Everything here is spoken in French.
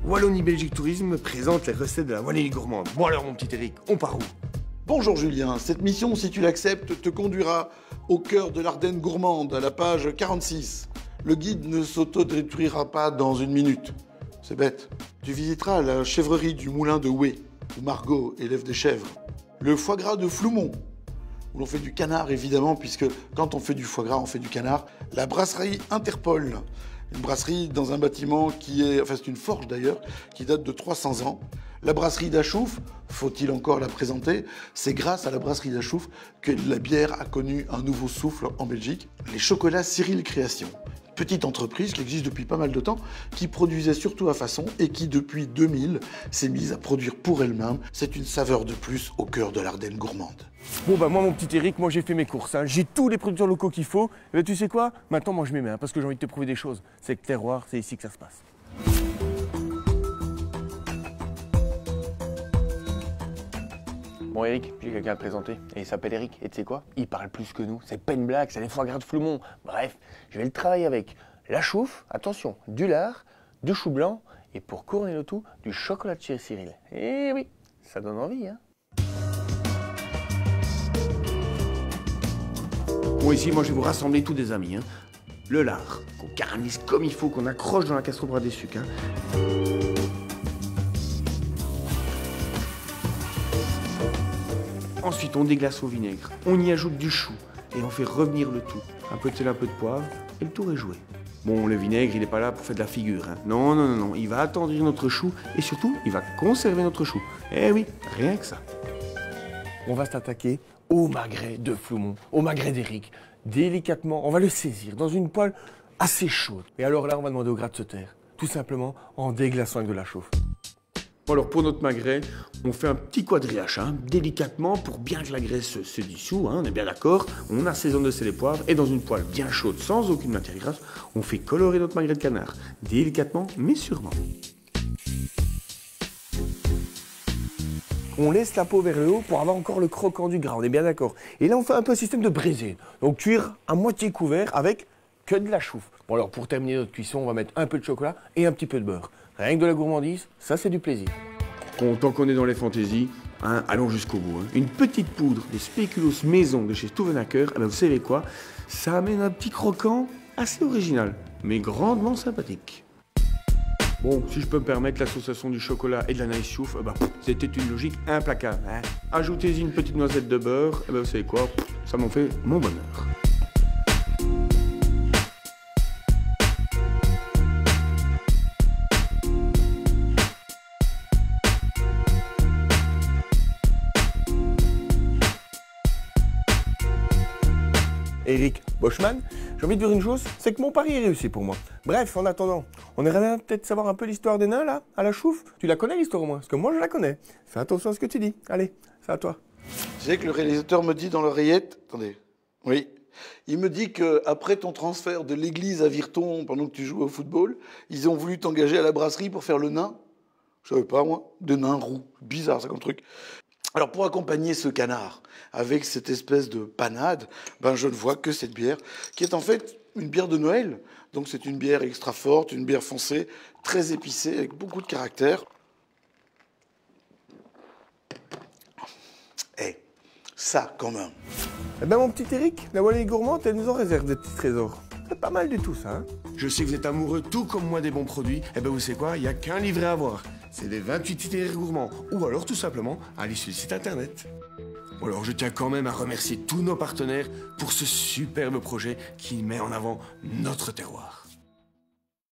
Wallonie-Belgique Tourisme présente les recettes de la Wallonie gourmande. Bon alors mon petit Eric, on part où? Bonjour Julien, cette mission, si tu l'acceptes, te conduira au cœur de l'Ardenne gourmande, à la page 46. Le guide ne s'autodétruira pas dans une minute. C'est bête. Tu visiteras la chèvrerie du moulin de Houé, où Margot élève des chèvres. Le foie gras de Floumont, où l'on fait du canard évidemment, puisque quand on fait du foie gras, on fait du canard. La brasserie Interpol, une brasserie dans un bâtiment qui est, enfin c'est une forge d'ailleurs, qui date de 300 ans. La brasserie d'Achouf, faut-il encore la présenter? C'est grâce à la brasserie d'Achouf que la bière a connu un nouveau souffle en Belgique. Les chocolats Cyril Création, petite entreprise qui existe depuis pas mal de temps, qui produisait surtout à façon et qui depuis 2000 s'est mise à produire pour elle-même. C'est une saveur de plus au cœur de l'Ardenne gourmande. Bon bah moi mon petit Eric, moi j'ai fait mes courses, hein. J'ai tous les producteurs locaux qu'il faut. Mais tu sais quoi? Maintenant moi je m'y mets, hein, parce que j'ai envie de te prouver des choses. C'est que terroir, c'est ici que ça se passe. Bon Eric, j'ai quelqu'un à te présenter, et il s'appelle Eric, et tu sais quoi? Il parle plus que nous, c'est pas une blague, c'est les foie gras de Floumont. Bref, je vais le travailler avec la chouffe, attention, du lard, du chou blanc, et pour couronner le tout, du chocolat de chez Cyril. Eh oui, ça donne envie, hein. Bon ici, moi je vais vous rassembler tous des amis, hein. Le lard, qu'on caramélise comme il faut, qu'on accroche dans la casserole bras des sucres, hein. Ensuite, on déglace au vinaigre, on y ajoute du chou et on fait revenir le tout. Un peu de sel, un peu de poivre et le tour est joué. Bon, le vinaigre, il n'est pas là pour faire de la figure, hein. Non, non, non, non, il va attendrir notre chou et surtout, il va conserver notre chou. Eh oui, rien que ça. On va s'attaquer au magret de Floumont, au magret d'Eric. Délicatement, on va le saisir dans une poêle assez chaude. Et alors là, on va demander au gras de se taire, tout simplement en déglaçant avec de la chauffe. Bon alors pour notre magret, on fait un petit quadrillage, hein, délicatement pour bien que la graisse se dissout, hein, on est bien d'accord. On assaisonne de sel et poivre et dans une poêle bien chaude sans aucune matière grasse, on fait colorer notre magret de canard, délicatement mais sûrement. On laisse la peau vers le haut pour avoir encore le croquant du gras, on est bien d'accord. Et là on fait un peu un système de braisé, donc cuire à moitié couvert avec que de la chouffe. Bon alors pour terminer notre cuisson, on va mettre un peu de chocolat et un petit peu de beurre. Rien que de la gourmandise, ça c'est du plaisir. Bon, tant qu'on est dans les fantaisies, hein, allons jusqu'au bout. Hein. Une petite poudre de spéculoos maison de chez Stouvenacker, eh ben vous savez quoi? Ça amène un petit croquant assez original, mais grandement sympathique. Bon, si je peux me permettre, l'association du chocolat et de la nice chouffe, eh ben, c'était une logique implacable. Hein. Ajoutez-y une petite noisette de beurre, eh ben, vous savez quoi? Ça m'en fait mon bonheur. Eric Boschman, j'ai envie de dire une chose, c'est que mon pari est réussi pour moi. Bref, en attendant, on aimerait bien peut-être savoir un peu l'histoire des nains, là, à la chouffe. Tu la connais l'histoire au moins? Parce que moi je la connais. Fais attention à ce que tu dis. Allez, c'est à toi. Tu sais que le réalisateur me dit dans l'oreillette, attendez, oui, il me dit qu'après ton transfert de l'église à Virton, pendant que tu jouais au football, ils ont voulu t'engager à la brasserie pour faire le nain. Je savais pas moi, de nain roux. Bizarre ça comme truc. Alors pour accompagner ce canard avec cette espèce de panade, ben je ne vois que cette bière qui est en fait une bière de Noël. Donc c'est une bière extra forte, une bière foncée, très épicée, avec beaucoup de caractère. Eh, ça quand même. Eh ben mon petit Eric, la Wallonie gourmande, elle nous en réserve des petits trésors. C'est pas mal du tout ça, hein. Je sais que vous êtes amoureux tout comme moi des bons produits. Eh ben vous savez quoi, il n'y a qu'un livret à voir. C'est les 28 itinéraires gourmands. Ou alors tout simplement, allez sur le site internet. Bon alors je tiens quand même à remercier tous nos partenaires pour ce superbe projet qui met en avant notre terroir.